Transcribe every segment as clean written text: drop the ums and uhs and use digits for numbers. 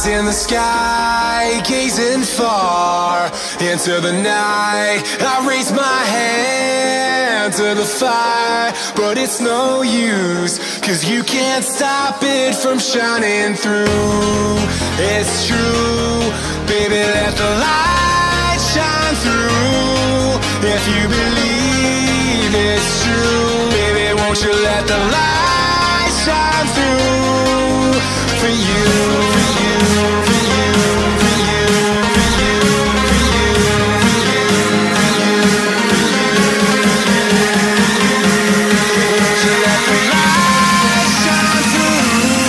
In the sky, gazing far into the night, I raise my hand to the fire, but it's no use, 'cause you can't stop it from shining through. It's true, baby, let the light shine through. If you believe it's true, baby, won't you let the light shine through for you, for you, for you, for you, for you, for you, for you, for you, won't you let the light shine through?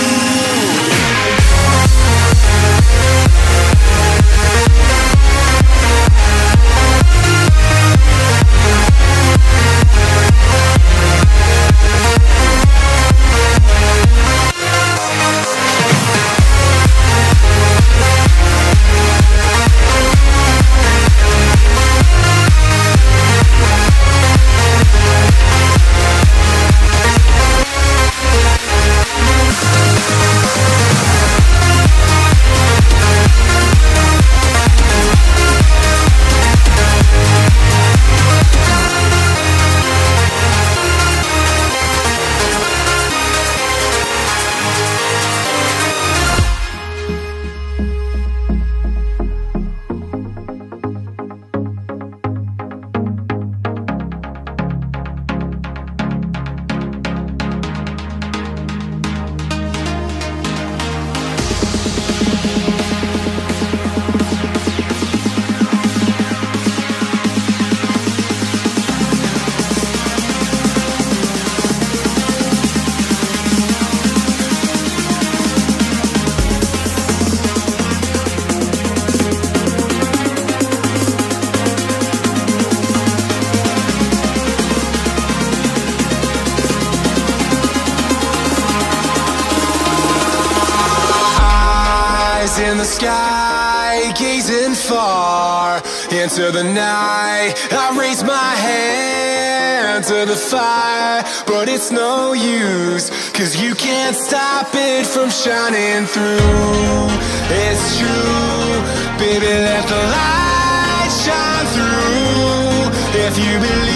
In the sky, gazing far into the night, I raise my hand to the fire, but it's no use, 'cause you can't stop it from shining through. It's true, baby, let the light shine through. If you believe